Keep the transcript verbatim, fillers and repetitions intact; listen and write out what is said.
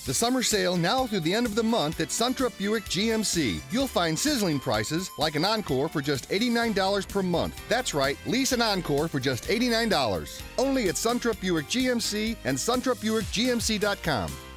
The summer sale now through the end of the month at Suntrup Buick G M C. You'll find sizzling prices like an Encore for just eighty-nine dollars per month. That's right, lease an Encore for just eighty-nine dollars. Only at Suntrup Buick G M C and Suntrup Buick G M C dot com.